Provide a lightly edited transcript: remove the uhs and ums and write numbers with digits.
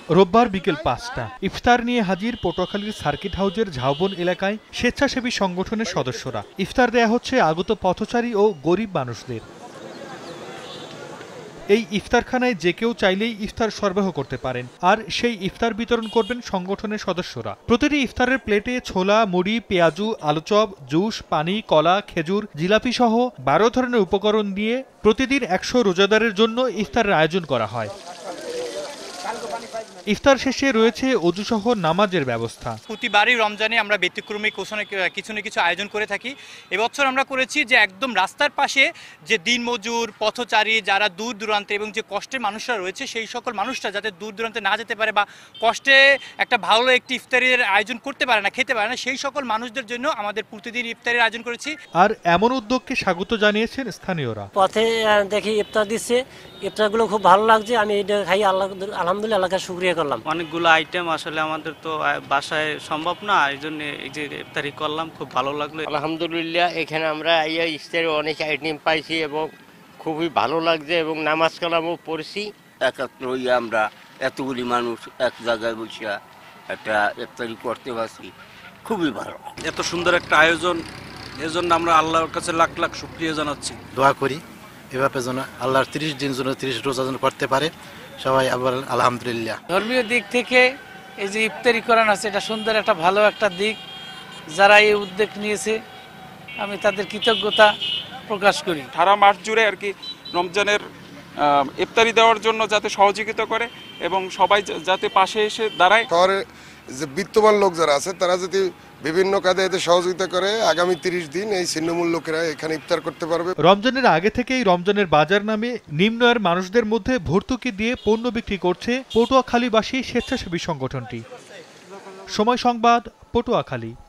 রোববার বিকেল ৫টা ইফতার নিয়ে হাজির পটুয়াখালীর সার্কিট হাউজের ঝাউবন এলাকায় স্বেচ্ছাসেবী সংগঠনের সদস্যরা। ইফতার দেয়া হচ্ছে আগত পথচারী ও গরিব মানুষদের। এই ইফতারখানায় যে কেউ চাইলেই ইফতার সরবরাহ করতে পারেন, আর সেই ইফতার বিতরণ করবেন সংগঠনের সদস্যরা। প্রতিটি ইফতারের প্লেটে ছোলা, মুড়ি, পেঁয়াজু, আলুচপ, জুস, পানি, কলা, খেজুর, জিলাপি সহ ১২ ধরনের উপকরণ দিয়ে প্রতিদিন ১০০ রোজাদারের জন্য ইফতারের আয়োজন করা হয়। ইফতার শেষে রয়েছে অজুসহ নামাজের ব্যবস্থা। প্রতিবারই রমজানে আমরা ব্যতিক্রমী কিছু না কিছু আয়োজন করে থাকি। এবছর আমরা করেছি যে একদম রাস্তার পাশে যে দিনমজুর, পথচারী, যারা দূর দূরান্তে এবং যে কষ্টের মানুষরা রয়েছে, সেই সকল মানুষরা যাতে দূর দূরান্তে না যেতে পারে বা কষ্টে একটা ভালো একটি ইফতারের আয়োজন করতে পারে না, খেতে পারে না, সেই সকল মানুষদের জন্য আমাদের প্রতিদিন ইফতারের আয়োজন করেছি। আর এমন উদ্যোগকে স্বাগত জানিয়েছেন স্থানীয়রা। পথে দেখি ইফতার দিচ্ছে, ইফতারগুলো খুব ভালো লাগছে। আমি এটা খাই আলহামদুলিল্লাহ আল্লাহকে শুকরিয়া করলাম। অনেকগুলো আইটেম আসলে আমাদের তো বাসায় সম্ভব না, এই জন্য এই যে ইফতারি করলাম, খুব ভালো লাগলো। আলহামদুলিল্লাহ এখানে আমরা ইফতারে অনেক আইটেম পাইছি এবং খুবই ভালো লাগছে এবং নামাজ কালামও পড়ছি। একাত্র হইয়া আমরা এতগুলি মানুষ এক জায়গায় বসে একটা ইফতারি করতে পারছি, খুবই ভালো। এত সুন্দর একটা আয়োজন, এজন্য আমরা আল্লাহর কাছে লাখ লাখ শুকরিয়া জানাচ্ছি। দোয়া করি এভাবে যেন আল্লাহর 30 দিন যেন 30 রোজা যেন করতে পারে সবাই। আবার আলহামদুলিল্লাহ ধর্মীয় দিক থেকে এই যে ইফতারি করানো আছে, এটা সুন্দর একটা ভালো একটা দিক। যারা এই উদ্যোগ নিয়েছে আমি তাদের কৃতজ্ঞতা প্রকাশ করি। সারা মাস জুড়ে আর কি রমজানের ইফতারি দেওয়ার জন্য যাতে সহযোগিতা করে এবং সবাই যাতে পাশে এসে দাঁড়ায়। শহরে যে বিত্তবান লোক যারা আছে তারা যদি বিভিন্ন কাজে এতে সহযোগিতা করে, আগামী 30 দিন এই ছিন্নমূল লোকেরা এখানে ইফতার করতে পারবে। রমজানের আগে থেকেই রমজানের বাজার নামে নিম্ন আয়ের মানুষদের মধ্যে ভর্তুকি দিয়ে পণ্য বিক্রি করছে পটুয়াখালীবাসী স্বেচ্ছাসেবী সংগঠনটি। সময় সংবাদ, পটুয়াখালী।